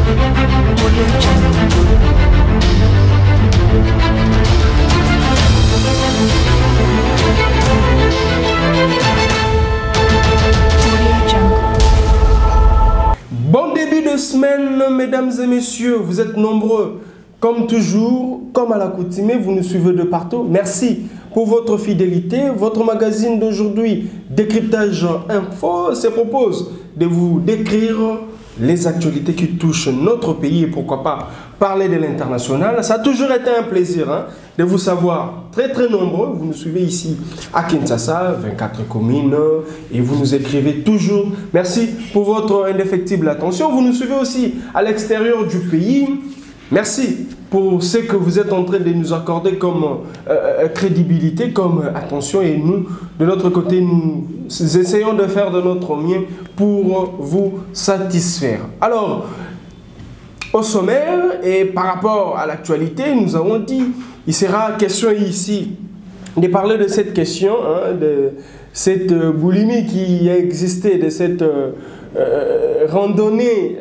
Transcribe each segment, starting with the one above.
Bon début de semaine, mesdames et messieurs, vous êtes nombreux. Comme toujours, comme à l'accoutumée, vous nous suivez de partout. Merci pour votre fidélité. Votre magazine d'aujourd'hui, Décryptage Info, se propose de vous décrire les actualités qui touchent notre pays et pourquoi pas parler de l'international. Ça a toujours été un plaisir de vous savoir très nombreux. Vous nous suivez ici à Kinshasa, 24 communes, et vous nous écrivez toujours. Merci pour votre indéfectible attention. Vous nous suivez aussi à l'extérieur du pays. Merci pour ce que vous êtes en train de nous accorder comme crédibilité, comme attention. Et nous, de notre côté, nous essayons de faire de notre mieux pour vous satisfaire. Alors, au sommaire et par rapport à l'actualité, nous avons dit, il sera question ici de parler de cette question, de cette boulimie qui a existé, de cette randonnée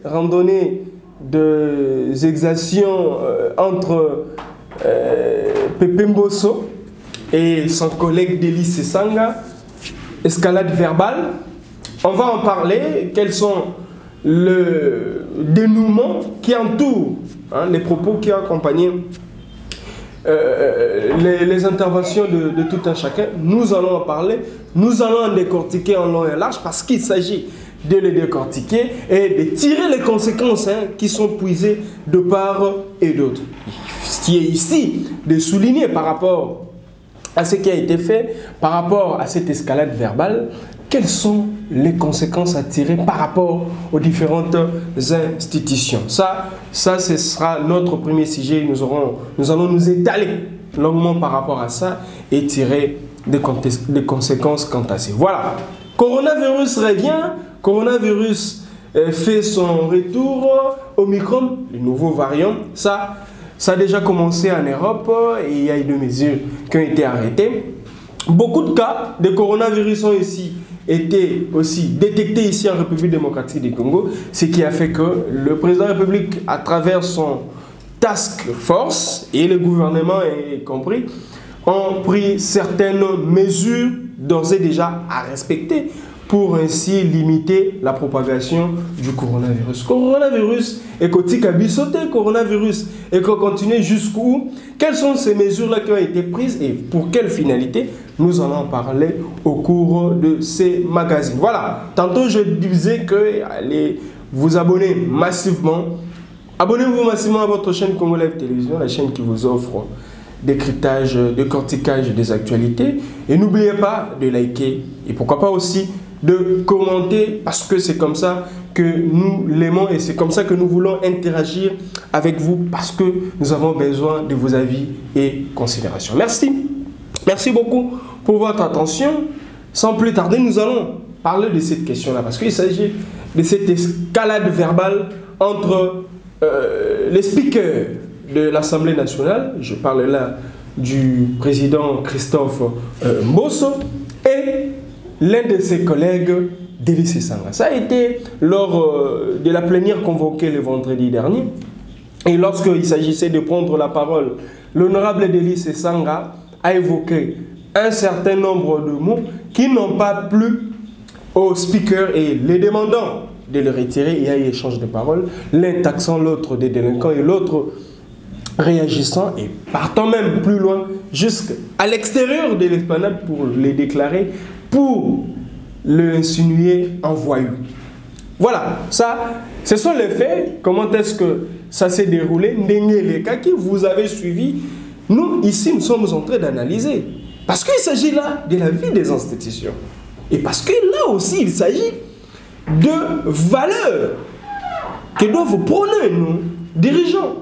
des exactions entre Pépé Mbosso et son collègue Delis Sesanga, escalade verbale. On va en parler, quels sont le dénouement qui entoure les propos qui ont accompagné les interventions de tout un chacun. Nous allons en parler, nous allons en décortiquer en long et large parce qu'il s'agit de les décortiquer et de tirer les conséquences qui sont puisées de part et d'autre. Ce qui est ici de souligner par rapport à ce qui a été fait, par rapport à cette escalade verbale, quelles sont les conséquences à tirer par rapport aux différentes institutions. Ça ce sera notre premier sujet. Nous allons nous étaler longuement par rapport à ça et tirer des conséquences quant à ça. Voilà. Coronavirus revient. Coronavirus fait son retour. Omicron, le nouveau variant. Ça a déjà commencé en Europe et il y a eu des mesures qui ont été arrêtées. Beaucoup de cas de coronavirus ont été aussi détectés ici en République démocratique du Congo, ce qui a fait que le président de la République, à travers son task force et le gouvernement y compris, ont pris certaines mesures d'ores et déjà à respecter pour ainsi limiter la propagation du coronavirus. Coronavirus est côté bisoté, coronavirus et qu'on continue jusqu'où? Quelles sont ces mesures-là qui ont été prises et pour quelle finalité? Nous allons en parler au cours de ces magazines. Voilà, tantôt je disais que allez vous abonner massivement. Abonnez-vous massivement à votre chaîne Congo Live Télévision, la chaîne qui vous offre décryptage, décortiquage des actualités. Et n'oubliez pas de liker et pourquoi pas aussi de commenter parce que c'est comme ça que nous l'aimons et c'est comme ça que nous voulons interagir avec vous parce que nous avons besoin de vos avis et considérations. Merci. Merci beaucoup pour votre attention. Sans plus tarder, nous allons parler de cette question-là parce qu'il s'agit de cette escalade verbale entre les speakers de l'Assemblée nationale, je parle là du président Christophe Mbosso et l'un de ses collègues, Delis Sesanga. Ça a été lors de la plénière convoquée le vendredi dernier. Et lorsqu'il s'agissait de prendre la parole, l'honorable Delis Sesanga a évoqué un certain nombre de mots qui n'ont pas plu aux speakers et les demandant de le retirer. Il y a eu échange de paroles, l'un taxant l'autre des délinquants et l'autre réagissant et partant même plus loin jusqu'à l'extérieur de l'esplanade pour les déclarer, pour le insinuer en voyou. Voilà, ça, ce sont les faits. Comment est-ce que ça s'est déroulé? Les cas que vous avez suivis, nous, ici, nous sommes en train d'analyser. Parce qu'il s'agit là de la vie des institutions. Et parce que là aussi, il s'agit de valeurs que doivent prôner nos dirigeants.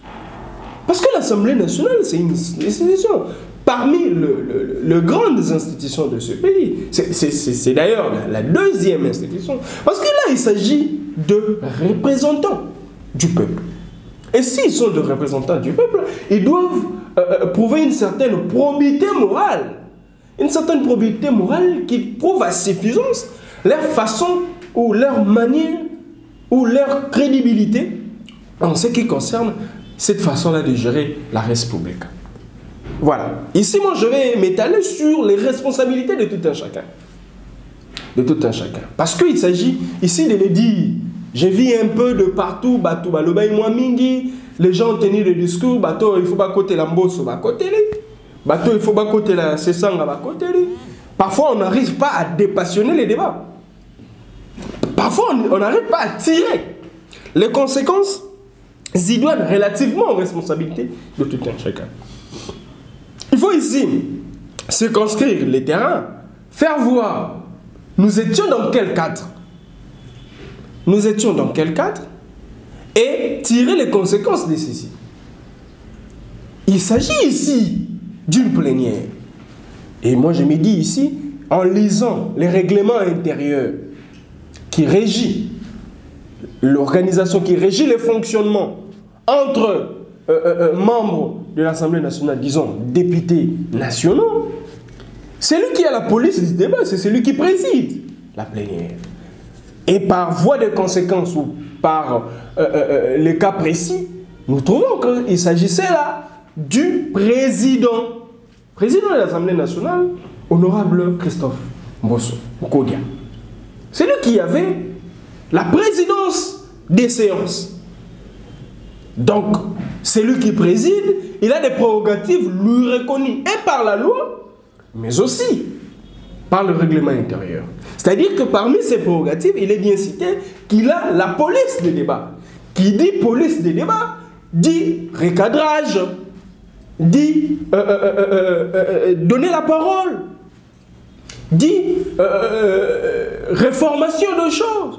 Parce que l'Assemblée nationale, c'est une institution parmi les grandes institutions de ce pays. C'est d'ailleurs la deuxième institution. Parce que là, il s'agit de représentants du peuple. Et s'ils sont des représentants du peuple, ils doivent prouver une certaine probité morale. Une certaine probité morale qui prouve à suffisance leur façon ou leur manière ou leur crédibilité en ce qui concerne cette façon-là de gérer la République. Voilà. Ici, moi, je vais m'étaler sur les responsabilités de tout un chacun. De tout un chacun. Parce qu'il s'agit ici de les dire. Je vis un peu de partout, bateau, baloba, moi mingi, les gens tenir le discours, bateau, il faut pas côté la mbosso, bah côté lui. Bateau, il faut pas côté la sesanga, bah côté lui. Parfois, on n'arrive pas à dépassionner les débats. Parfois, on n'arrive pas à tirer les conséquences idoines relativement aux responsabilités de tout un chacun. Il faut ici circonscrire les terrains, faire voir nous étions dans quel cadre. Nous étions dans quel cadre et tirer les conséquences de ceci. Il s'agit ici d'une plénière. Et moi je me dis ici, en lisant les règlements intérieurs qui régissent l'organisation, qui régit le fonctionnement entre membres de l'Assemblée nationale, disons députés nationaux, c'est lui qui a la police du débat, c'est celui qui préside la plénière. Et par voie de conséquence ou par les cas précis, nous trouvons qu'il s'agissait là du président de l'Assemblée nationale, honorable Christophe Mbosso Okodia. C'est lui qui avait la présidence des séances. Donc, c'est lui qui préside, il a des prérogatives lui reconnues et par la loi, mais aussi par le règlement intérieur. C'est-à-dire que parmi ses prérogatives, il est bien cité qu'il a la police des débats. Qui dit police des débats, dit recadrage, dit donner la parole, dit réformation de choses.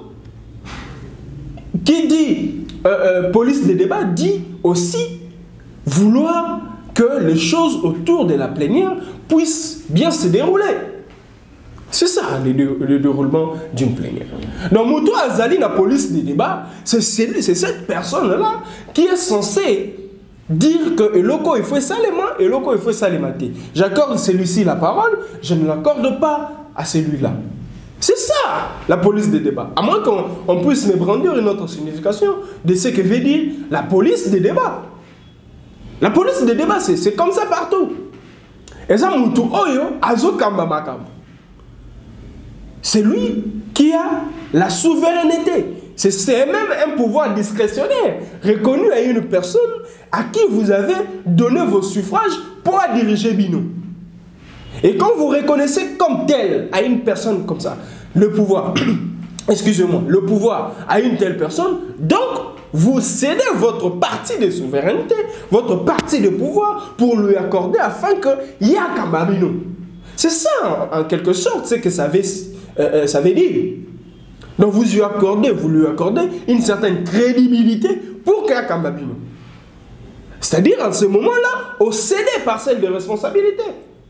Qui dit police des débats dit aussi vouloir que les choses autour de la plénière puissent bien se dérouler. C'est ça le déroulement d'une plénière. Donc, Moutou Azali, la police des débats, c'est cette personne-là qui est censée dire que Eloko, il faut salement, Eloko, il faut salémater. J'accorde celui-ci la parole, je ne l'accorde pas à celui-là. C'est ça, la police des débats. À moins qu'on puisse me brandir une autre signification de ce que veut dire la police des débats. La police des débats, c'est comme ça partout. Et ça, Moutou Oyo, Azo Kamba Makam. C'est lui qui a la souveraineté. C'est même un pouvoir discrétionnaire reconnu à une personne à qui vous avez donné vos suffrages pour diriger Bino. Et quand vous reconnaissez comme tel à une personne comme ça, le pouvoir, excusez-moi, le pouvoir à une telle personne, donc vous cédez votre partie de souveraineté, votre partie de pouvoir pour lui accorder afin qu'il y ait Kambabino. C'est ça, en quelque sorte, ce que ça veut dire. Donc vous lui accordez une certaine crédibilité pour qu'il y ait Kambabino. C'est-à-dire, en ce moment-là, au céder parcelle de responsabilité.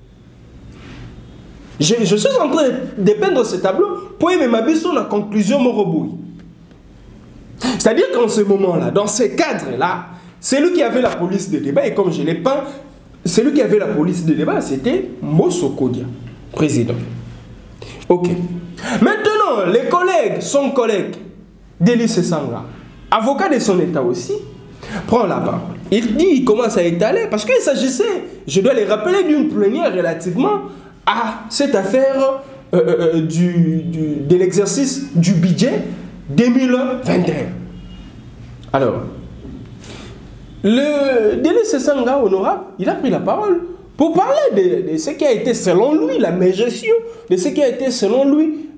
Je suis en train de peindre ce tableau pour y mettre sur la conclusion Moroboui. C'est-à-dire qu'en ce moment-là, dans ces cadres-là, c'est lui qui avait la police de débat, et comme je l'ai peint, celui qui avait la police de débat, c'était Mbosso Okodia, président. Ok. Maintenant, les collègues, son collègue, Delis Sesanga, avocat de son état aussi, prend la parole. Il dit, il commence à étaler, parce qu'il s'agissait, je dois les rappeler, d'une plénière relativement à cette affaire de l'exercice du budget 2021. Alors, le Delis Sesanga honorable, il a pris la parole pour parler de ce qui a été selon lui la meilleure gestion, de ce qui a été selon lui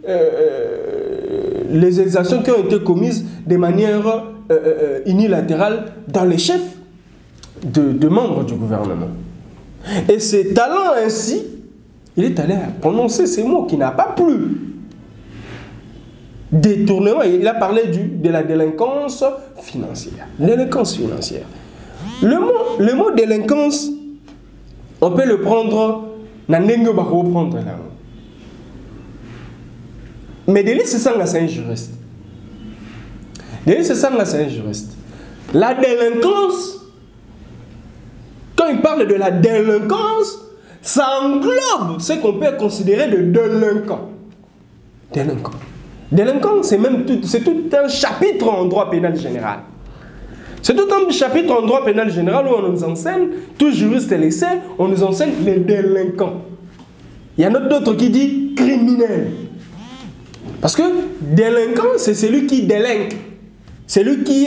les exactions qui ont été commises de manière unilatérale dans les chefs de membres du gouvernement. Et ses talents ainsi, il est allé prononcer ces mots qui n'a pas plu. Détournement, il a parlé de la délinquance financière. Délinquance financière. Le mot délinquance, on peut le prendre, mais Delis Sesanga, c'est un juriste. Delis Sesanga, c'est un juriste. La délinquance, quand il parle de la délinquance, ça englobe ce qu'on peut considérer de délinquant. Délinquant. Délinquant, c'est tout un chapitre en droit pénal général. C'est tout un chapitre en droit pénal général où on nous enseigne, tout juriste laissé, on nous enseigne les délinquants. Il y en a d'autres qui disent criminel. Parce que délinquant, c'est celui qui délinque. Celui qui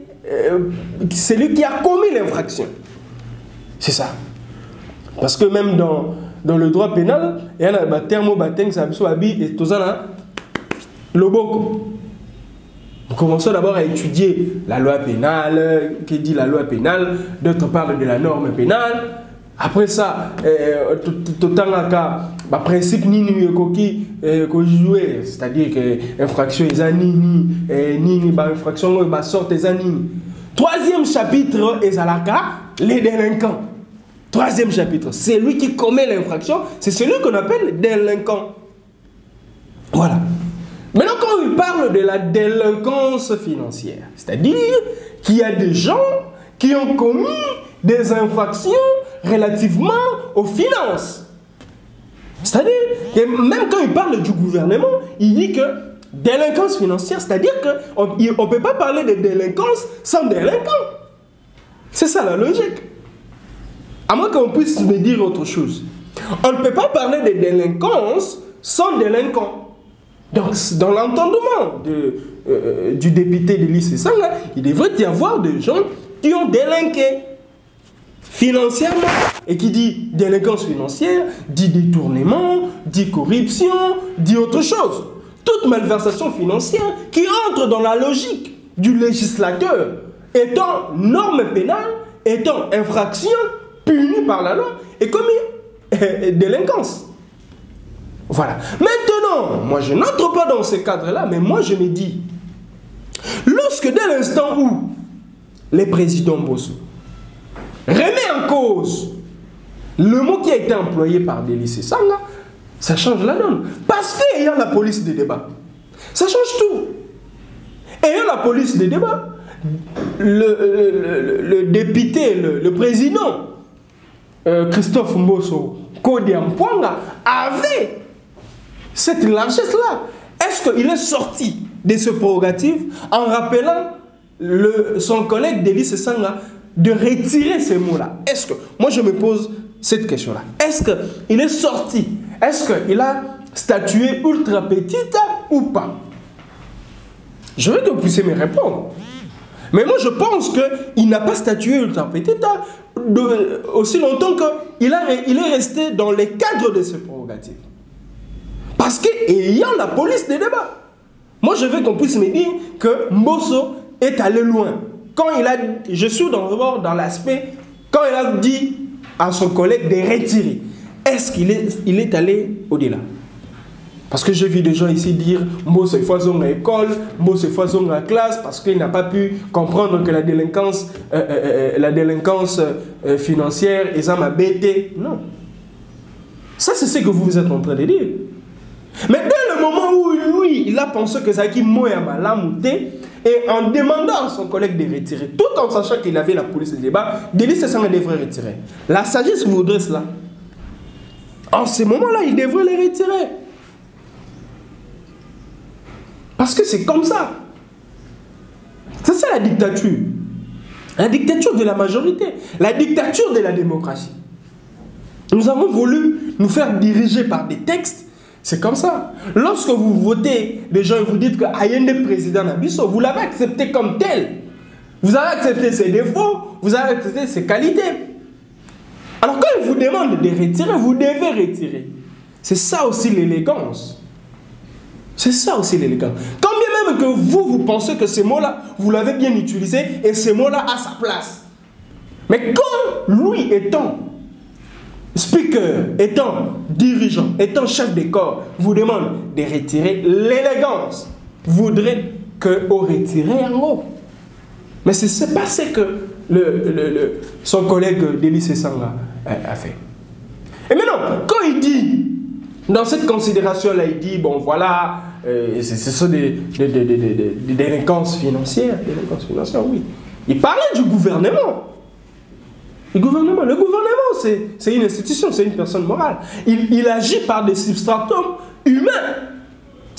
a commis l'infraction. C'est ça. Parce que même dans le droit pénal, il y a un terme qui s'appelle Loboko. Nous commençons d'abord à étudier la loi pénale, qui dit la loi pénale, d'autres parlent de la norme pénale. Après ça, tout le principe nini qui jouer, c'est-à-dire que infraction est nini, infraction sorte est nini. Troisième chapitre est les délinquants. Troisième chapitre, c'est lui qui commet l'infraction, c'est celui qu'on appelle délinquant. Voilà. Maintenant, quand il parle de la délinquance financière, c'est-à-dire qu'il y a des gens qui ont commis des infractions relativement aux finances. C'est-à-dire que même quand il parle du gouvernement, il dit que délinquance financière, c'est-à-dire qu'on ne peut pas parler de délinquance sans délinquant. C'est ça la logique. À moins qu'on puisse me dire autre chose. On ne peut pas parler de délinquance sans délinquant. Donc, dans l'entendement du député de l'ICSANG, il devrait y avoir des gens qui ont délinqué financièrement. Et qui dit délinquance financière, dit détournement, dit corruption, dit autre chose. Toute malversation financière qui entre dans la logique du législateur, étant norme pénale, étant infraction punie par la loi, et commis délinquance. Voilà. Maintenant, moi je n'entre pas dans ce cadre-là, mais moi je me dis, lorsque dès l'instant où le président Mbosso remet en cause le mot qui a été employé par Deli Sesanga, ça change la donne. Parce qu'ayant la police des débats, ça change tout. Ayant la police des débats, le député, le président Christophe Mbosso Kodi Ampouanga avait cette largesse-là. Est-ce qu'il est sorti de ce prérogative en rappelant son collègue Deli Sesanga de retirer ces mots-là? Est-ce que, moi je me pose cette question-là, est-ce qu'il est sorti, est-ce qu'il a statué ultra petite ou pas? Je veux que vous puissiez me répondre. Mais moi je pense qu'il n'a pas statué ultra petite aussi longtemps qu'il est resté dans les cadres de ce prérogative. Parce qu'ayant la police des débats, moi je veux qu'on puisse me dire que Mbosso est allé loin. Quand il a, je suis dans l'aspect, quand il a dit à son collègue de retirer, est-ce qu'il est allé au-delà? Parce que j'ai vu des gens ici dire Mbosso il faut à l'école, Mbosso il faut à la classe, parce qu'il n'a pas pu comprendre que la délinquance financière est ma bête. Non. Ça, c'est ce que vous êtes en train de dire. Mais dès le moment où lui, il a pensé que Zaki Moyama l'a monté, et en demandant à son collègue de retirer, tout en sachant qu'il avait la police de débat, Deli Sesanga devrait retirer. La sagesse voudrait cela. En ce moment-là, il devrait les retirer. Parce que c'est comme ça. C'est ça la dictature. La dictature de la majorité. La dictature de la démocratie. Nous avons voulu nous faire diriger par des textes. C'est comme ça. Lorsque vous votez, les gens vous dites que Ayende président Nabiso, vous l'avez accepté comme tel. Vous avez accepté ses défauts, vous avez accepté ses qualités. Alors quand il vous demande de retirer, vous devez retirer. C'est ça aussi l'élégance. C'est ça aussi l'élégance. Quand bien même que vous pensez que ces mots-là, vous l'avez bien utilisé et ces mots-là à sa place. Mais quand lui étant speaker, étant dirigeant, étant chef de corps, vous demande de retirer, l'élégance voudrait qu'on retire en haut. Mais c'est pas ce que son collègue Deli Sesanga a fait. Et maintenant, quand il dit, dans cette considération-là, il dit, bon voilà, ce sont des délinquances financières. Délinquances financières, oui. Il parlait du gouvernement. Le gouvernement, c'est une institution, c'est une personne morale. Il agit par des substratums humains. Ce sont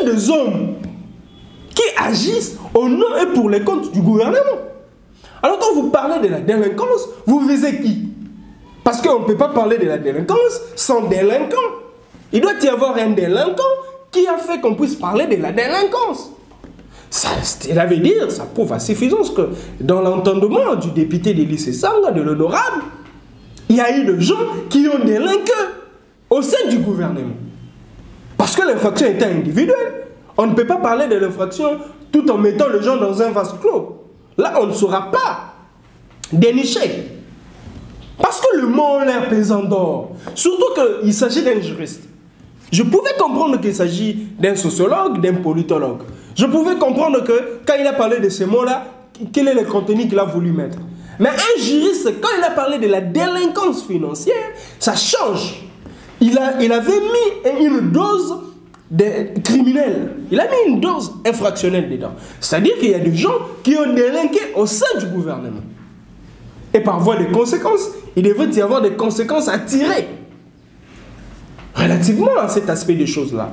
des hommes qui agissent au nom et pour les comptes du gouvernement. Alors quand vous parlez de la délinquance, vous visez qui? Parce qu'on ne peut pas parler de la délinquance sans délinquant. Il doit y avoir un délinquant qui a fait qu'on puisse parler de la délinquance. Cela veut dire, ça prouve à suffisance que dans l'entendement du député de lycée Sanga, de l'honorable, il y a eu des gens qui ont délinqué au sein du gouvernement. Parce que l'infraction était individuelle. On ne peut pas parler de l'infraction tout en mettant les gens dans un vase clos. Là, on ne saura pas dénicher. Parce que le mot a l'air pesant d'or. Surtout qu'il s'agit d'un juriste. Je pouvais comprendre qu'il s'agit d'un sociologue, d'un politologue. Je pouvais comprendre que quand il a parlé de ces mots-là, quel est le contenu qu'il a voulu mettre. Mais un juriste, quand il a parlé de la délinquance financière, ça change. Il avait mis une dose de criminel. Il a mis une dose infractionnelle dedans. C'est-à-dire qu'il y a des gens qui ont délinqué au sein du gouvernement. Et par voie de conséquences, il devrait y avoir des conséquences à tirer relativement à cet aspect des choses-là.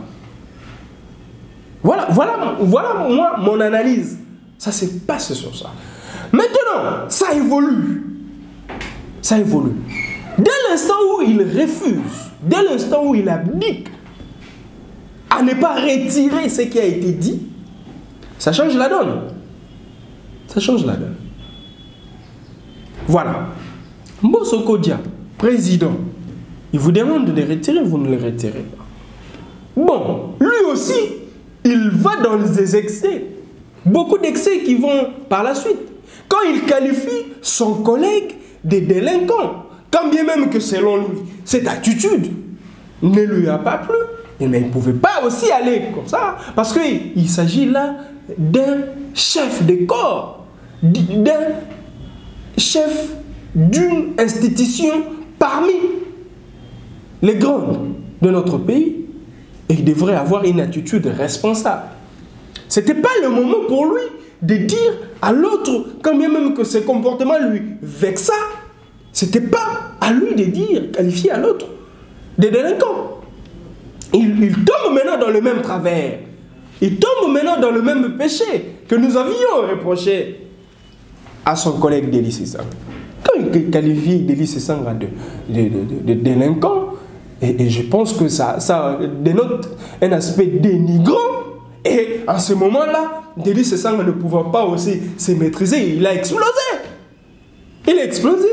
Voilà moi, mon analyse. Ça se passe sur ça. Maintenant, ça évolue. Ça évolue. Dès l'instant où il refuse, dès l'instant où il abdique à ne pas retirer ce qui a été dit, ça change la donne. Ça change la donne. Voilà. Mbosso Kodia, président, il vous demande de retirer, vous ne le retirez pas. Bon, lui aussi, il va dans des excès. Beaucoup d'excès qui vont par la suite. Quand il qualifie son collègue de délinquant, quand bien même que selon lui, cette attitude ne lui a pas plu, mais il ne pouvait pas aussi aller comme ça, parce qu'il s'agit là d'un chef de corps, d'un chef d'une institution parmi les grandes de notre pays, et il devrait avoir une attitude responsable. Ce n'était pas le moment pour lui de dire à l'autre, quand bien même que ce comportement lui vexa, ce n'était pas à lui de dire, qualifier à l'autre de délinquant. Il tombe maintenant dans le même travers. Il tombe maintenant dans le même péché que nous avions reproché à son collègue Délice Sanga. Quand il qualifie Délice Sanga de délinquant, et je pense que ça dénote un aspect dénigrant. Et en ce moment-là, Délice Sanga ne pouvant pas aussi se maîtriser, il a explosé. Il a explosé.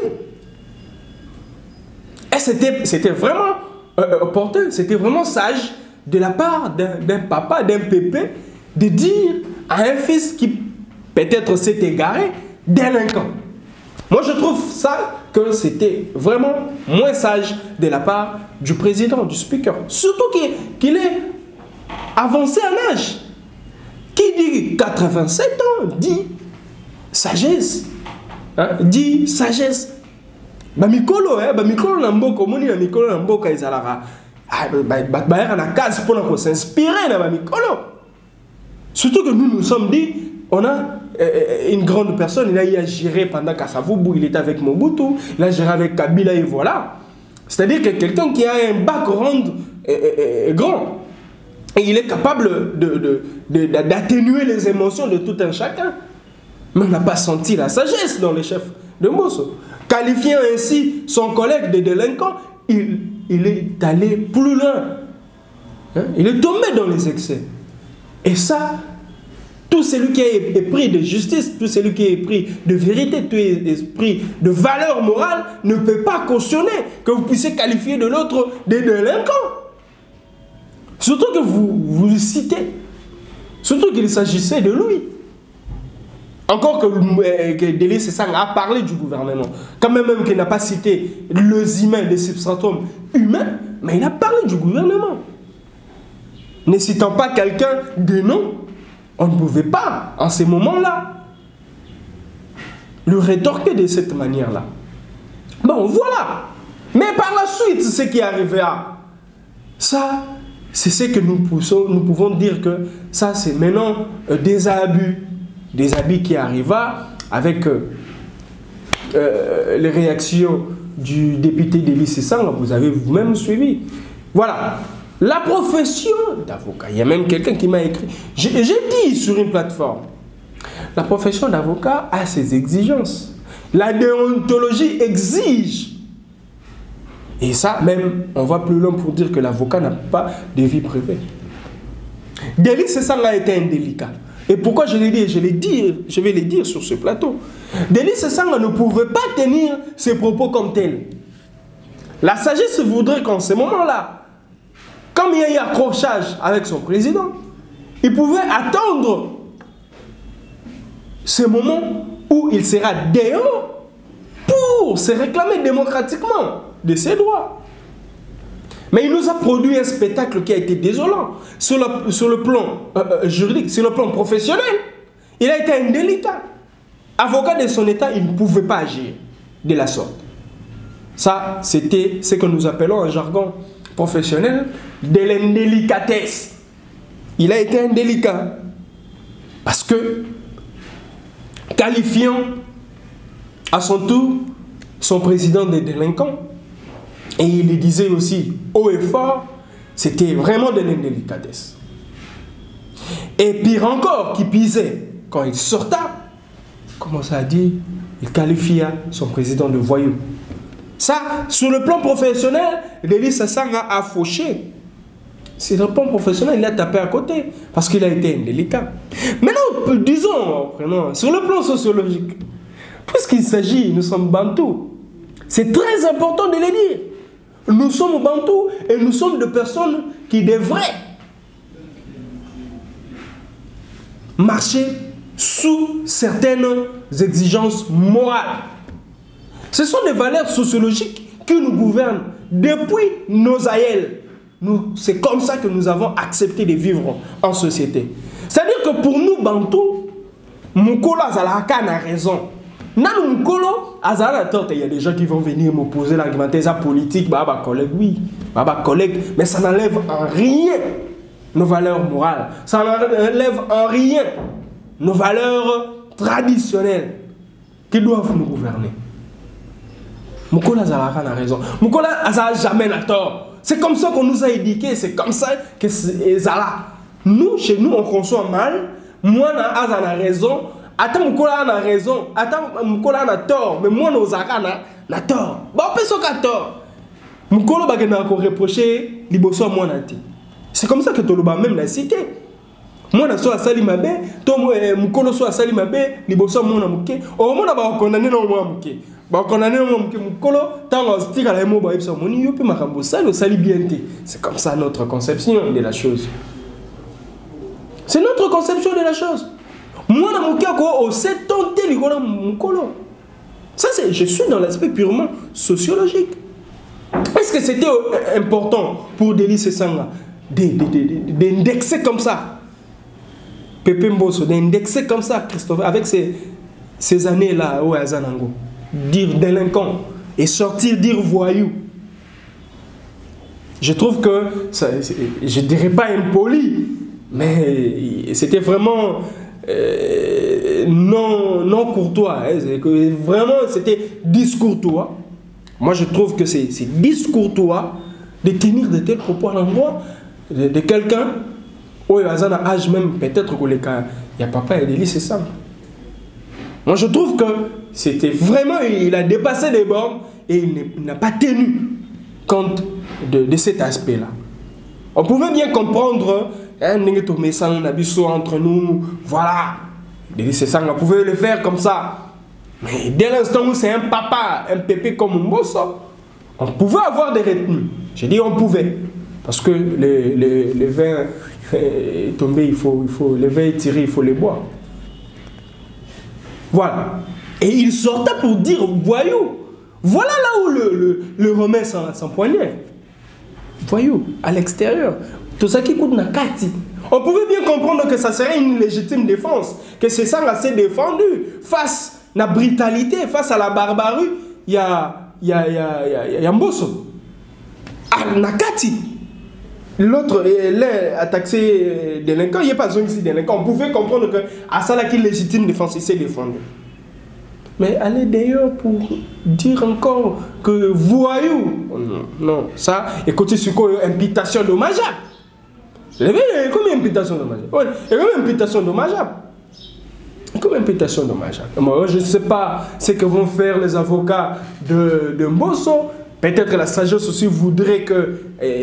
Et c'était vraiment opportun, c'était vraiment sage de la part d'un papa, d'un pépé, de dire à un fils qui peut-être s'est égaré, délinquant. Moi, je trouve ça que c'était vraiment moins sage de la part du président, du speaker. Surtout qu'il est avancé en âge. Qui dit 87 ans dit sagesse. Hein? Dit sagesse. Mikolo, Mikolo Namboko, Moni Mikolo Namboka Izalara. Bah, na case pour s'inspirer dans Mikolo. Surtout que nous sommes dit, on a une grande personne, il a géré pendant Kassavubu, il était avec Mobutu, il a géré avec Kabila et voilà. C'est-à-dire que quelqu'un qui a un background grand, et il est capable d'atténuer les émotions de tout un chacun. Mais on n'a pas senti la sagesse dans les chefs de Mbosso. Qualifiant ainsi son collègue de délinquant, il est allé plus loin. Hein? Il est tombé dans les excès. Et ça, tout celui qui est épris de justice, tout celui qui est épris de vérité, tout esprit de valeur morale, ne peut pas cautionner que vous puissiez qualifier de l'autre de délinquant. Surtout que vous le citez. Surtout qu'il s'agissait de lui. Encore que Délice Sanga a parlé du gouvernement. Quand même qu'il n'a pas cité les humains, les substratums humains, mais il a parlé du gouvernement. Ne citant pas quelqu'un de nom, on ne pouvait pas, en ces moments-là, le rétorquer de cette manière-là. Bon, voilà. Mais par la suite, ce qui arrivera, ça, c'est ce que nous pouvons dire que ça, c'est maintenant des abus qui arriva avec les réactions du député Délice Sanga. Vous avez vous-même suivi. Voilà. La profession d'avocat, il y a même quelqu'un qui m'a écrit, j'ai dit sur une plateforme, la profession d'avocat a ses exigences. La déontologie exige. Et ça, même, on va plus loin pour dire que l'avocat n'a pas de vie privée. Délit Sesanga a été indélicat. Et pourquoi je l'ai dit? Je vais le dire sur ce plateau. Délit Sesanga ne pouvait pas tenir ses propos comme tels. La sagesse voudrait qu'en ce moment-là, comme il y a eu accrochage avec son président, il pouvait attendre ce moment où il sera dehors pour se réclamer démocratiquement de ses droits. Mais il nous a produit un spectacle qui a été désolant sur le plan juridique, sur le plan professionnel. Il a été indélicat. Avocat de son état, il ne pouvait pas agir de la sorte. Ça, c'était ce que nous appelons en jargon professionnel de l'indélicatesse. Il a été indélicat parce que, qualifiant à son tour son président de délinquant, et il le disait aussi haut et fort, c'était vraiment de l'indélicatesse. Et pire encore, qui pisait quand il sortait, comment ça a dit, il qualifia son président de voyou. Ça, sur le plan professionnel, Délit Sesanga a fauché. Sur le plan professionnel, il a tapé à côté parce qu'il a été indélicat. Maintenant, disons, sur le plan sociologique, puisqu'il s'agit, nous sommes bantous, c'est très important de le dire. Nous sommes bantous et nous sommes des personnes qui devraient marcher sous certaines exigences morales. Ce sont des valeurs sociologiques qui nous gouvernent depuis nos aïeux. C'est comme ça que nous avons accepté de vivre en société. C'est-à-dire que pour nous, Bantou, Mukolo Azalaka a raison. Non, Mukolo Azalaka a tort. Il y a des gens qui vont venir m'opposer l'argumentaire politique. Baba collègue, oui. Baba collègue. Mais ça n'enlève en rien nos valeurs morales. Ça n'enlève en rien nos valeurs traditionnelles qui doivent nous gouverner. Mukolo Azalaka a raison. Mukolo Azalaka jamais n'a tort. C'est comme ça qu'on nous a éduqués, c'est comme ça que c'est là. Nous, chez nous, on conçoit mal. Moi, on a raison. Attends, Moukola a raison. Attends, Moukola a tort. Mais moi, nos Zara a tort. Bah, on peut s'en tort. Moukola a encore reproché Liboso à moi. C'est comme ça que Toloba même l'a cité. Moi, je suis à Salimabe. Moukola soit à Salimabe. Liboso à moi. Au moins, on a condamné non moi. C'est comme ça notre conception de la chose. C'est notre conception de la chose. Moi, ça, je suis dans l'aspect purement sociologique. Est-ce que c'était important pour Délit Sesanga d'indexer comme ça Pépé Mbosso, d'indexer comme ça Christophe, avec ces années-là au Azanango? Dire délinquant et sortir dire voyou. Je trouve que, je ne dirais pas impoli, mais c'était vraiment non courtois. Vraiment, c'était discourtois. Moi, je trouve que c'est discourtois de tenir de tels propos à l'endroit de quelqu'un où il y a un âge même, peut-être qu'il y a papa et Délit, c'est ça. Moi, je trouve que c'était vraiment, il a dépassé les bornes et il n'a pas tenu compte de cet aspect-là. On pouvait bien comprendre, entre nous, voilà, on pouvait le faire comme ça. Mais dès l'instant où c'est un papa, un pépé comme Mbosso, on pouvait avoir des retenues. J'ai dit on pouvait. Parce que le vin est tombé, le vin est tiré, il faut les boire. Voilà. Et il sortait pour dire voyou. Voilà là où le remet son poignet. Voyou, à l'extérieur. Tout ça qui coûte Nakati. On pouvait bien comprendre que ça serait une légitime défense. Que c'est ça qui s'est défendu. Face à la brutalité, face à la barbarie, il y a Mbosso. À Nakati. L'autre, a taxé délinquant, il n'y a pas besoin de délinquant. On pouvait comprendre que à ça, là, qui légitime défense, il s'est défendu. Mais aller d'ailleurs pour dire encore que voyou. Non, ça, écoutez, c'est quoi imputation dommageable? Vous avez combien d'imputation dommageable? Il y a combien d'imputation dommageable? Comme imputation dommageable. Moi, je ne sais pas ce que vont faire les avocats de Mbosso. Peut-être la sagesse aussi voudrait que,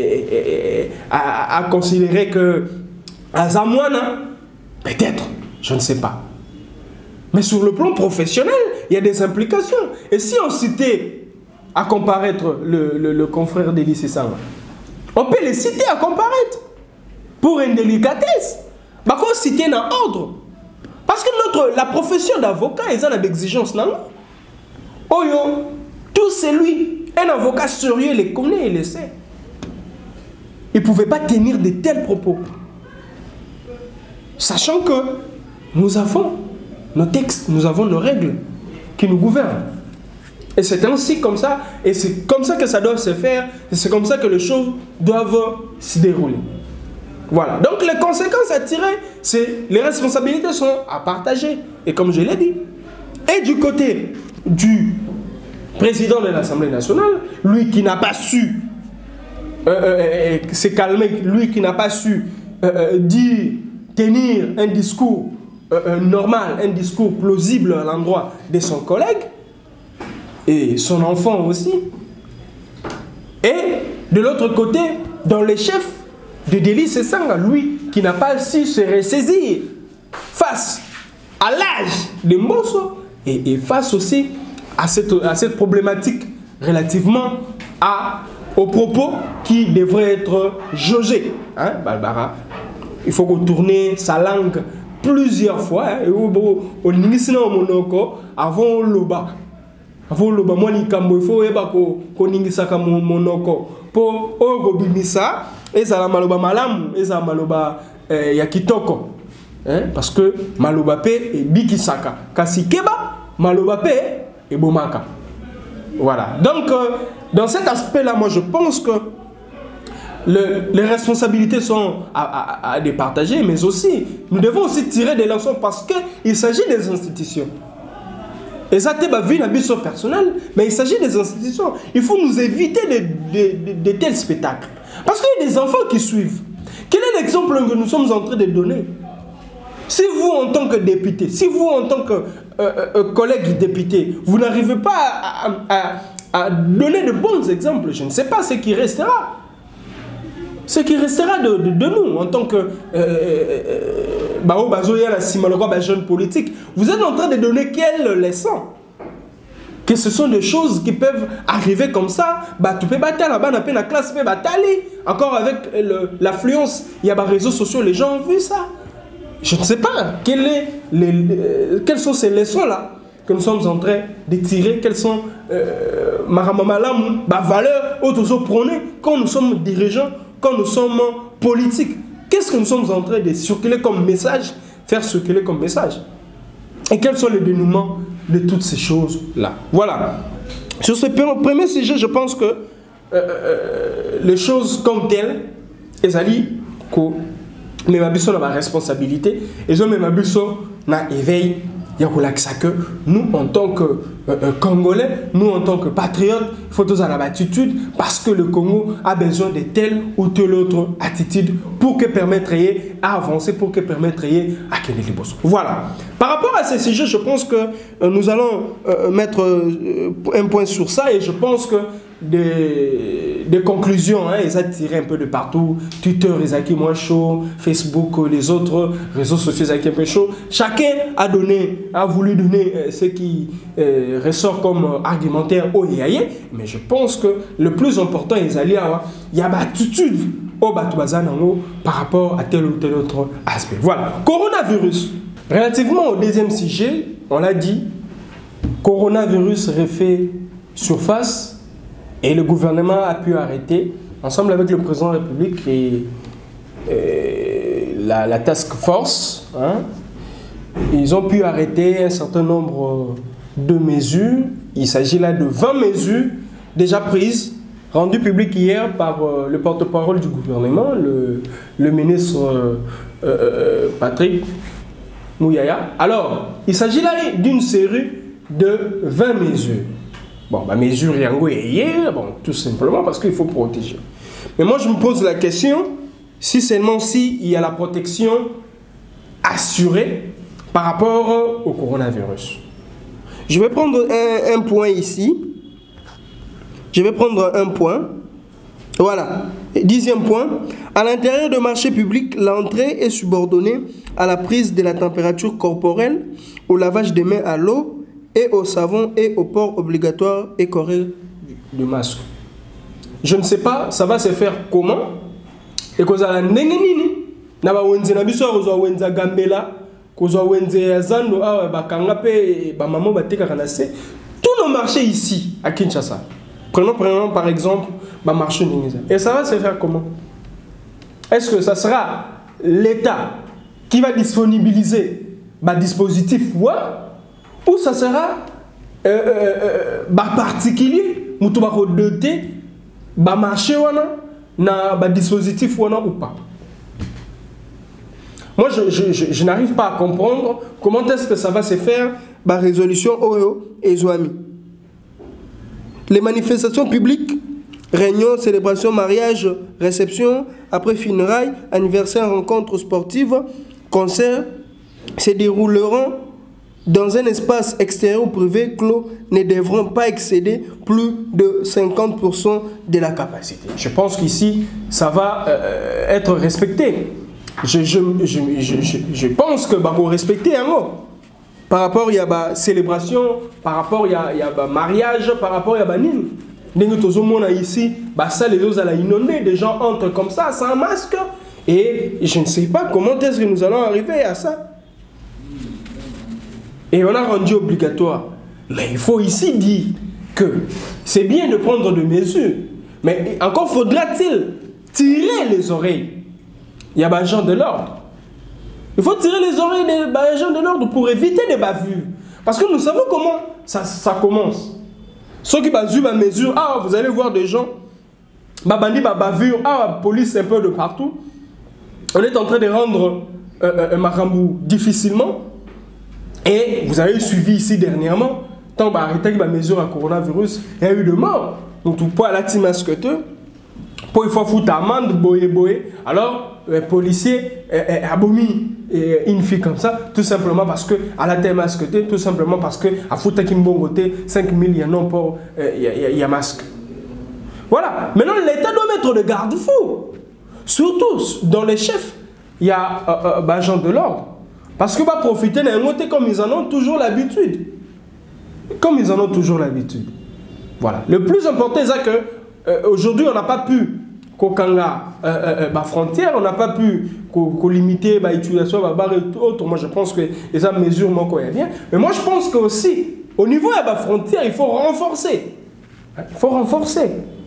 à considérer que Azamouana, peut-être, je ne sais pas. Mais sur le plan professionnel, il y a des implications. Et si on citait à comparaître le confrère d'Elie Sessanga, on peut les citer à comparaître pour une délicatesse. Bah, qu'on cite dans ordre. Parce que la profession d'avocat, ils ont des exigences. Non? Oh yo, tout celui, un avocat sérieux, les connaît et les sait. Il ne pouvait pas tenir de tels propos. Sachant que nous avons nos textes, nous avons nos règles qui nous gouvernent. Et c'est ainsi comme ça, et c'est comme ça que ça doit se faire, et c'est comme ça que les choses doivent se dérouler. Voilà. Donc les conséquences à tirer, c'est les responsabilités sont à partager. Et comme je l'ai dit, et du côté du président de l'Assemblée nationale, lui qui n'a pas su se calmer, lui qui n'a pas su tenir un discours normal, un discours plausible à l'endroit de son collègue, et son enfant aussi. Et de l'autre côté, dans les chefs de Elie Sessanga, lui qui n'a pas su se ressaisir face à l'âge de Mbosso et face aussi à cette problématique relativement aux propos qui devraient être jaugés. Hein, Barbara, il faut retourner sa langue plusieurs fois. Avant loba. Avant loba, moi il faut ningisaka monoko. Pour obimisa, et ça la maloba malamu, et ça maloba yakitoko. Parce que maloba pe et bikisaka. Kasi keba, maloba pe et bomaka. Voilà. Donc, dans cet aspect-là, moi je pense que les responsabilités sont à départager, mais aussi, nous devons aussi tirer des leçons parce qu'il s'agit des institutions. Et ça, c'est ma vie, la mission personnelle, mais il s'agit des institutions. Il faut nous éviter de tels spectacles. Parce qu'il y a des enfants qui suivent. Quel est l'exemple que nous sommes en train de donner? Si vous, en tant que député, si vous, en tant que collègue député, vous n'arrivez pas à donner de bons exemples, je ne sais pas ce qui restera. Ce qui restera de nous en tant que jeune politique, vous êtes en train de donner quelle leçon? Que ce sont des choses qui peuvent arriver comme ça. Tu peux battre là-bas, dans la classe, encore avec l'affluence, il y a des réseaux sociaux, les gens ont vu ça. Je ne sais pas quelles sont ces leçons-là que nous sommes en train de tirer, quelles sont valeurs autour prônées quand nous sommes dirigeants, quand nous sommes politiques. Qu'est-ce que nous sommes en train de circuler comme message, faire circuler comme message? Et quels sont les dénouements de toutes ces choses-là? Voilà. Sur ce premier sujet, je pense que les choses comme telles, elles allaient mais ma biso na responsabilité et je même biso na éveil ya que nous en tant que Congolais, nous en tant que patriotes, il faut tous avoir l'attitude parce que le Congo a besoin de telle ou telle autre attitude pour que permettre à avancer, pour que permettre à Kennedy Bosso. Voilà. Par rapport à ces sujets, je pense que nous allons mettre un point sur ça et je pense que des conclusions, hein, ils ont tiré un peu de partout. Twitter, ils ont moins chaud, Facebook, les autres réseaux sociaux, ils ont un peu chaud. Chacun a voulu donner ce qui ressort comme argumentaire au yaye, mais je pense que le plus important, il y a une attitude au Batouazanango par rapport à tel ou tel autre aspect. Voilà. Coronavirus. Relativement au deuxième sujet, on l'a dit, coronavirus refait surface. Et le gouvernement a pu arrêter, ensemble avec le président de la République et la task force, hein, ils ont pu arrêter un certain nombre de mesures. Il s'agit là de 20 mesures déjà prises, rendues publiques hier par le porte-parole du gouvernement, le ministre Patrick Mouyaya. Alors, il s'agit là d'une série de 20 mesures. Bon, ma mesure yango est bon, tout simplement parce qu'il faut protéger. Mais moi, je me pose la question, si seulement il y a la protection assurée par rapport au coronavirus. Je vais prendre un point ici. Je vais prendre un point. Voilà. 10e point. À l'intérieur du marché public, l'entrée est subordonnée à la prise de la température corporelle, au lavage des mains à l'eau et au savon et au port obligatoire et correct du masque. Je ne sais pas, ça va se faire comment. Et que ça n'engenini. Naba wenze na biso ko zo wenza gambela, ko zo wenze zando awa bakanga pe ba maman bateka kanase. Tous nos marchés ici à Kinshasa. Prenons par exemple le marché Ningiza. Et ça va se faire comment? Est-ce que ça sera l'État qui va disponibiliser le dispositif ou ça sera particulier qui va doter le marché na dispositif ou pas? Moi, je n'arrive pas à comprendre comment est-ce que ça va se faire la résolution Oyo et Zouami. Les manifestations publiques, réunions, célébrations, mariages, réceptions, après funérailles, anniversaires, rencontres sportives, concerts, se dérouleront dans un espace extérieur ou privé clos, ne devront pas excéder plus de 50% de la capacité. Je pense qu'ici, ça va être respecté. Je pense que va respecter un mot. Par rapport il y a la célébration, par rapport il y a le mariage, par rapport il y a nini. Nous ici, ça les autres allaient inonder, des gens entrent comme ça sans masque et je ne sais pas comment est-ce que nous allons arriver à ça. Et on a rendu obligatoire. Mais il faut ici dire que c'est bien de prendre des mesures, mais encore faudra-t-il tirer les oreilles. Il y a des gens de l'ordre. Il faut tirer les oreilles des gens de l'ordre pour éviter des bavures. Parce que nous savons comment ça commence. Ceux qui basurent la mesure, vous allez voir des gens, bandit, bavure, police un peu de partout. On est en train de rendre un marambou difficilement. Et vous avez suivi ici dernièrement, tant que arrêté la mesure à coronavirus, il y a eu de morts. Donc tout pour la team masqueteux, pour il faut foutre amende, boye. Alors, les policiers abominent une fille comme ça, tout simplement parce que à la tête masquetée, tout simplement parce que à foutre qui bon côté 5000 il y a non pour il y a masque. Voilà. Maintenant l'État doit mettre de garde-fous. Surtout dans les chefs, il y a agents de l'ordre. Parce que va profiter d'un côté comme ils en ont toujours l'habitude. Comme ils en ont toujours l'habitude. Voilà. Le plus important c'est que aujourd'hui on n'a pas pu Kokanga frontière, on n'a pas pu limiter l'utilisation de barres et autres. Moi je pense que les mesures manquent bien. Mais moi je pense que aussi au niveau de la frontière il faut renforcer. Il faut renforcer.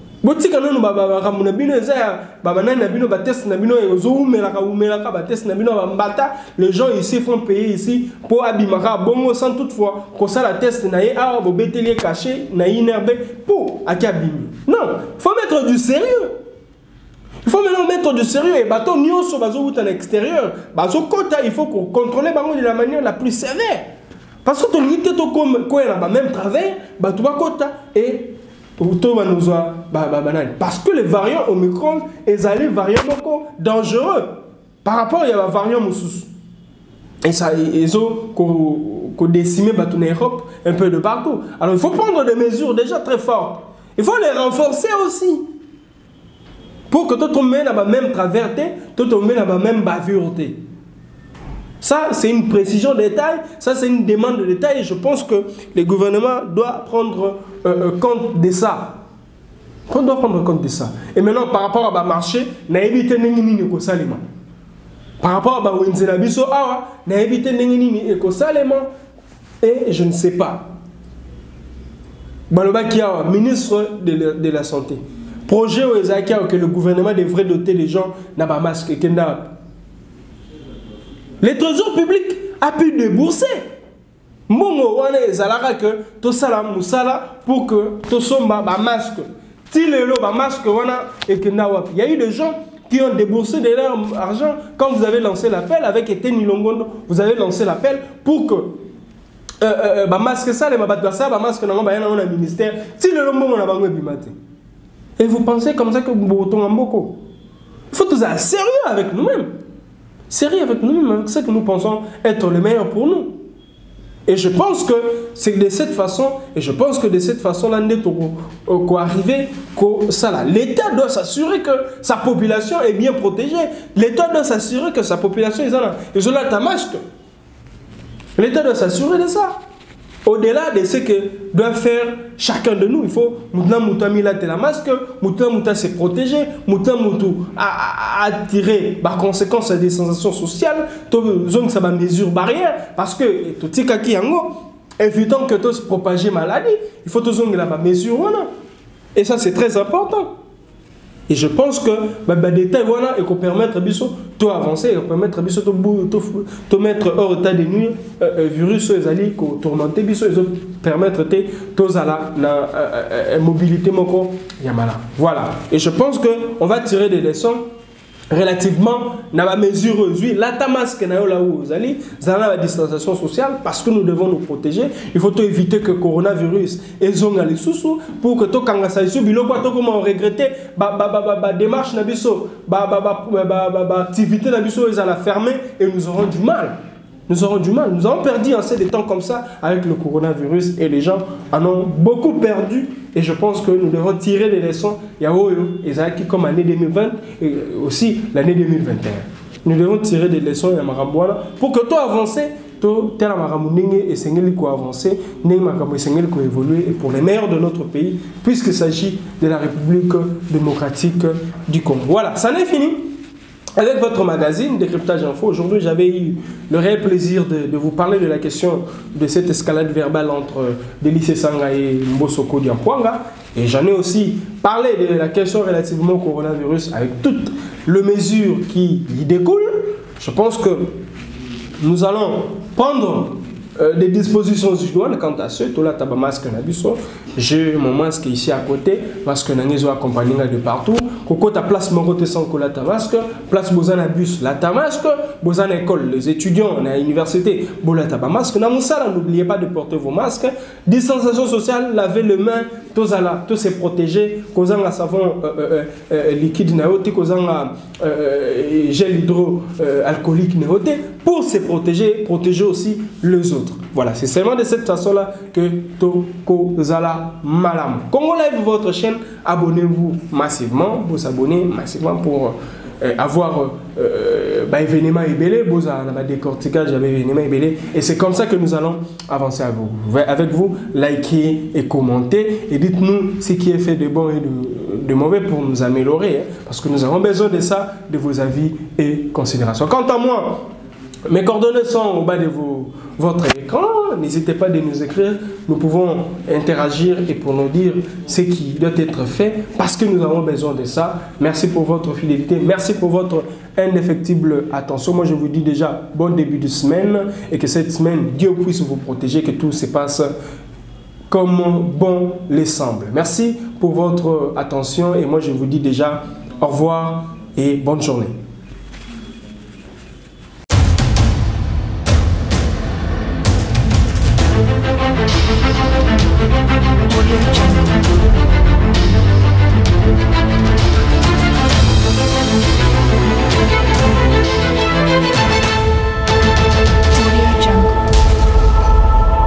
Les gens ici font payer ici pour abimaka bongo sans toutefois qu'on ça la test naïe caché pour akabimi. Non, il faut mettre du sérieux. Il faut maintenant mettre du sérieux et bateau nyoso bazo à l'extérieur. Bazo kota il faut contrôler bango de la manière la plus sévère. Parce que ton nité to comme quoi il même travers bato ba kota et parce que les variants Omicron, ils allaient variants beaucoup dangereux par rapport à la variant Moussous. Et ça, ils ont décimé l'Europe un peu de partout. Alors il faut prendre des mesures déjà très fortes. Il faut les renforcer aussi. Pour que tout le monde ait la même traversée, tout le monde ait la même bavureté. Ça, c'est une précision de détail, ça, c'est une demande de détail et je pense que le gouvernement doit prendre compte de ça. On doit prendre compte de ça. Et maintenant, par rapport à marché, on a évité de salima. Par rapport à Wenzenabiso, on a évité de salima. Et je ne sais pas. Baloba Kia, ministre de la Santé. Projet au Ezakia que le gouvernement devrait doter les gens n'a pas masque et les trésors publics a pu débourser. Mongo wane ezalaka que to sala musala pour que to somba ba masque. Tilelo ba masque wana et que nawapi. Il y a eu des gens qui ont déboursé de leur argent quand vous avez lancé l'appel avec Etienne Longondo, vous avez lancé l'appel pour que masque ça, les masque dans le ministère, si le lombo on a bango bimate. Et vous pensez comme ça que vous en beaucoup. Il faut tous être sérieux avec nous-mêmes. Sérieux avec nous-mêmes, avec ce que nous pensons être le meilleur pour nous. Et je pense que c'est de cette façon, là, l'État doit s'assurer que sa population est bien protégée. L'État doit s'assurer que sa population est là. Ils ont là ta masque. L'État doit s'assurer de ça. Au-delà de ce que doit faire chacun de nous, il faut la masque, se protéger, attirer par conséquence des sensations sociales, ça va mesure barrière, parce que tout ce qui est évitant que tout se propager maladie, il faut toujours la mesure. Et ça c'est très important. Et je pense que les détails voilà et qu'on permettre biso tout avancer et permettre biso tout mettre hors état de nuire virus les alliés qu'on tourmenter biso ils permettre tous à la mobilité moko yamala. Voilà. Et je pense que on va tirer des leçons relativement dans la mesure la tamasque na yo là où vous allez la distanciation sociale parce que nous devons nous protéger. Il faut éviter que le coronavirus et zonga les sous pour que to kanga sa isu biloko to comment regretter démarche na biso activité na biso ils alla fermer et nous aurons du mal. Nous aurons du mal. Nous avons perdu assez de temps comme ça avec le coronavirus et les gens en ont beaucoup perdu. Et je pense que nous devons tirer des leçons. Il y a qui comme l'année 2020 et aussi l'année 2021. Nous devons tirer des leçons pour que tout avance, tout tel et Seigneur avancer, évoluer et pour les meilleurs de notre pays, puisqu'il s'agit de la République démocratique du Congo. Voilà, ça n'est fini. Avec votre magazine Décryptage Info, aujourd'hui j'avais eu le réel plaisir de vous parler de la question de cette escalade verbale entre Délice Sanga et Mbosoko Diampoanga. Et j'en ai aussi parlé de la question relativement au coronavirus avec toutes les mesures qui y découlent. Je pense que nous allons prendre des dispositions idoines quant à ce. Tout là, tu as masque j'ai mon masque ici à côté, masque nangizo accompagné de partout. Koko ta place morote sans que la masque, place bozana bus la masque, bozana école, les étudiants à l'université, bola ta masque. Na musala, n'oubliez pas de porter vos masques. Distanciation sociale, laver les mains, tous se protéger, causant un savon liquide naoté, causant gel hydroalcoolique naoté, pour se protéger, protéger aussi les autres. Voilà, c'est seulement de cette façon-là que Toko Zala Malam. Congo Live, votre chaîne, abonnez-vous massivement, vous abonnez massivement pour avoir événement ébélé, vous avez décortiquage avec événement ébélé. Et c'est comme ça que nous allons avancer avec vous. Likez et commentez et dites-nous ce qui est fait de bon et de mauvais pour nous améliorer. Parce que nous avons besoin de ça, de vos avis et considérations. Quant à moi, mes coordonnées sont au bas de votre écran. N'hésitez pas à nous écrire. Nous pouvons interagir et pour nous dire ce qui doit être fait parce que nous avons besoin de ça. Merci pour votre fidélité. Merci pour votre indéfectible attention. Moi, je vous dis déjà bon début de semaine et que cette semaine, Dieu puisse vous protéger, que tout se passe comme bon les semble. Merci pour votre attention et moi, je vous dis déjà au revoir et bonne journée.